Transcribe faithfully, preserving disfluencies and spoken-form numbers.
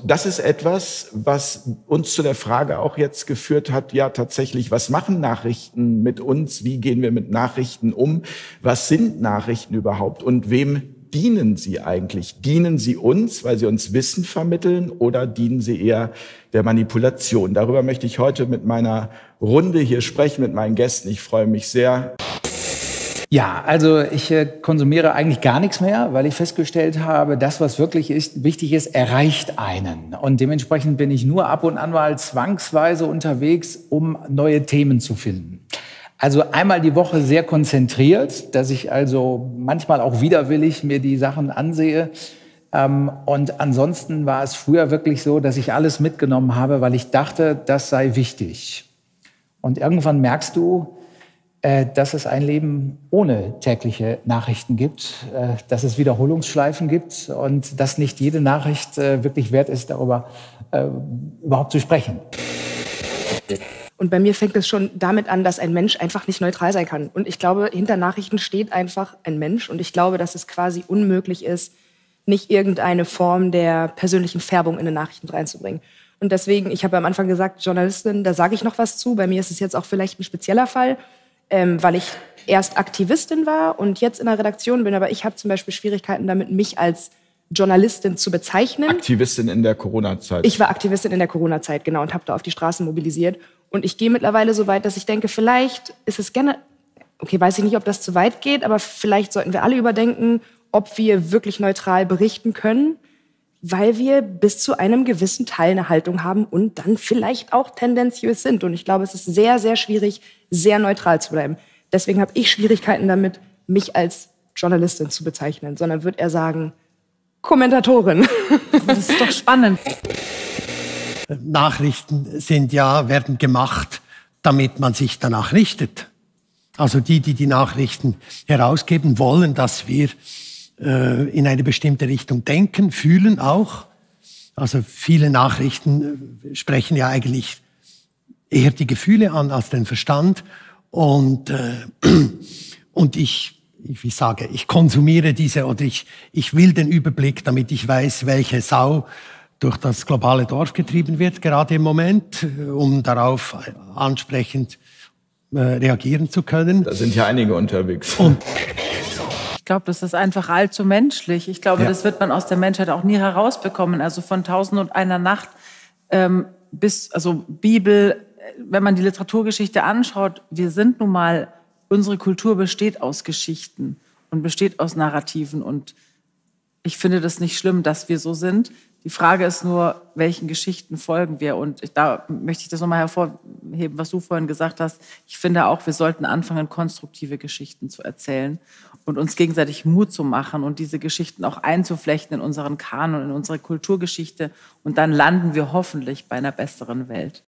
das ist etwas, was uns zu der Frage auch jetzt geführt hat, ja tatsächlich, was machen Nachrichten mit uns? Wie gehen wir mit Nachrichten um? Was sind Nachrichten überhaupt und wem dienen sie eigentlich? Dienen sie uns, weil sie uns Wissen vermitteln, oder dienen sie eher der Manipulation? Darüber möchte ich heute mit meiner Runde hier sprechen, mit meinen Gästen. Ich freue mich sehr. Ja, also ich äh, konsumiere eigentlich gar nichts mehr, weil ich festgestellt habe, das, was wirklich ist, wichtig ist, erreicht einen. Und dementsprechend bin ich nur ab und an mal zwangsweise unterwegs, um neue Themen zu finden. Also einmal die Woche sehr konzentriert, dass ich also manchmal auch widerwillig mir die Sachen ansehe. Ähm, und ansonsten war es früher wirklich so, dass ich alles mitgenommen habe, weil ich dachte, das sei wichtig. Und irgendwann merkst du, äh, dass es ein Leben ohne tägliche Nachrichten gibt, äh, dass es Wiederholungsschleifen gibt und dass nicht jede Nachricht äh, wirklich wert ist, darüber äh, überhaupt zu sprechen. Und bei mir fängt es schon damit an, dass ein Mensch einfach nicht neutral sein kann. Und ich glaube, hinter Nachrichten steht einfach ein Mensch. Und ich glaube, dass es quasi unmöglich ist, nicht irgendeine Form der persönlichen Färbung in den Nachrichten reinzubringen. Und deswegen, ich habe am Anfang gesagt, Journalistin, da sage ich noch was zu. Bei mir ist es jetzt auch vielleicht ein spezieller Fall, ähm, weil ich erst Aktivistin war und jetzt in der Redaktion bin. Aber ich habe zum Beispiel Schwierigkeiten damit, mich als Journalistin zu bezeichnen. Aktivistin in der Corona-Zeit. Ich war Aktivistin in der Corona-Zeit, genau, und habe da auf die Straßen mobilisiert. Und ich gehe mittlerweile so weit, dass ich denke, vielleicht ist es gerne, okay, weiß ich nicht, ob das zu weit geht, aber vielleicht sollten wir alle überdenken, ob wir wirklich neutral berichten können, weil wir bis zu einem gewissen Teil eine Haltung haben und dann vielleicht auch tendenziös sind. Und ich glaube, es ist sehr, sehr schwierig, sehr neutral zu bleiben. Deswegen habe ich Schwierigkeiten damit, mich als Journalistin zu bezeichnen, sondern würde eher sagen, Kommentatorin. Das ist doch spannend. Nachrichten sind ja, werden gemacht, damit man sich danach richtet. Also die, die die Nachrichten herausgeben, wollen, dass wir äh, in eine bestimmte Richtung denken, fühlen auch. Also viele Nachrichten äh, sprechen ja eigentlich eher die Gefühle an als den Verstand. Und, äh, und ich, ich, ich sage, ich konsumiere diese, oder ich, ich will den Überblick, damit ich weiß, welche Sau durch das globale Dorf getrieben wird, gerade im Moment, um darauf ansprechend äh, reagieren zu können. Da sind ja einige unterwegs. Und ich glaube, das ist einfach allzu menschlich. Ich glaube, ja. das wird man aus der Menschheit auch nie herausbekommen. Also von Tausend und einer Nacht ähm, bis, also Bibel, wenn man die Literaturgeschichte anschaut, wir sind nun mal, unsere Kultur besteht aus Geschichten und besteht aus Narrativen. Und ich finde das nicht schlimm, dass wir so sind. Die Frage ist nur, welchen Geschichten folgen wir? Und da möchte ich das nochmal hervorheben, was du vorhin gesagt hast. Ich finde auch, wir sollten anfangen, konstruktive Geschichten zu erzählen und uns gegenseitig Mut zu machen und diese Geschichten auch einzuflechten in unseren Kanon, in unsere Kulturgeschichte. Und dann landen wir hoffentlich bei einer besseren Welt.